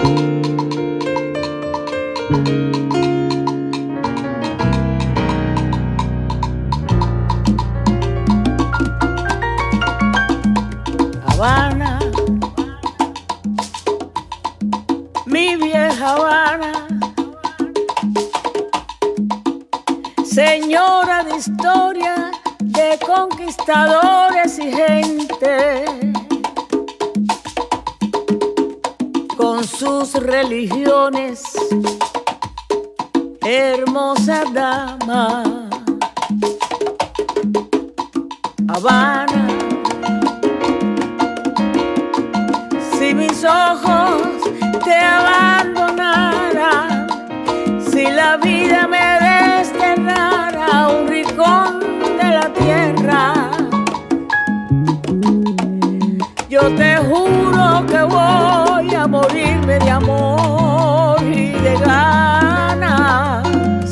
Habana, mi vieja Habana, señora de historia, de conquistadores y gente, con sus religiones, hermosa dama. Habana, si mis ojos te abandonaran, si la vida me desterrara a un rincón de la tierra, yo te juro que voy a morirme de amor y de ganas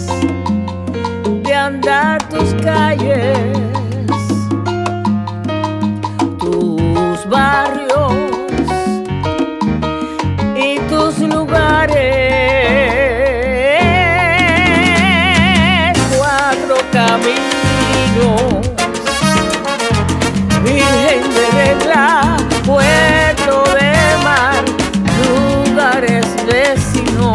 de andar tus calles, tus barrios y tus lugares. Cuatro caminos, Virgen de regla, puerto de mar, lugares vecinos,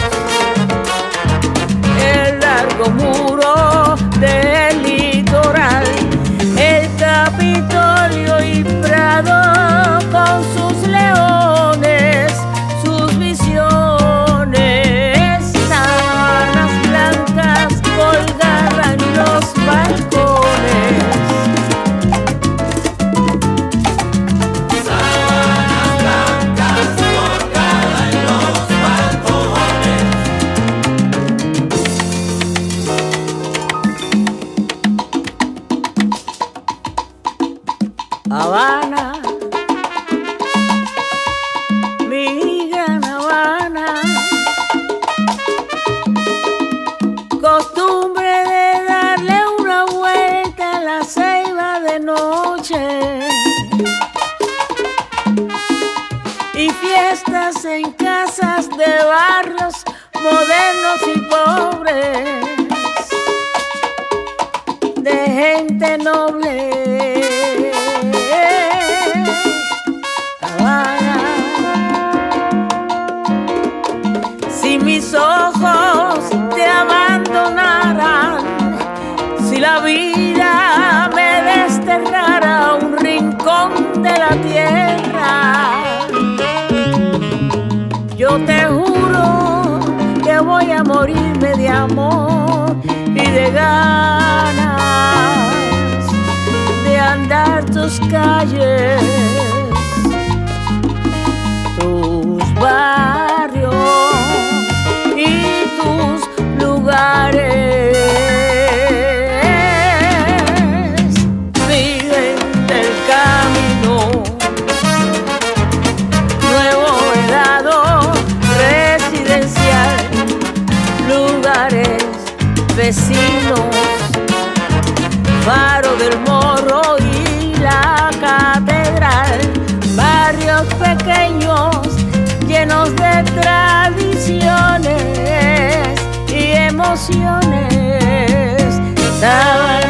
el largo muro del litoral, el Capitolio y Prado con sus leones, sus visiones, sábanas blancas colgadas en los balcones. Sábanas blancas colgadas en los balcones. Habana, mi gran Habana, costumbre de darle una vuelta a la ceiba de noche y fiestas en casas de barrios modernos y pobres, de gente noble. Habana, si mis ojos te abandonaran, si la vida me desterrara a un rincón de la tierra, yo te juro que voy a morirme de amor y de ganas de andar tus calles, tus barrios y tus lugares. Virgen del camino, nuevo helado residencial, lugares vecinos, Faro del Morro y la catedral, barrios pequeños llenos de tradiciones y emociones.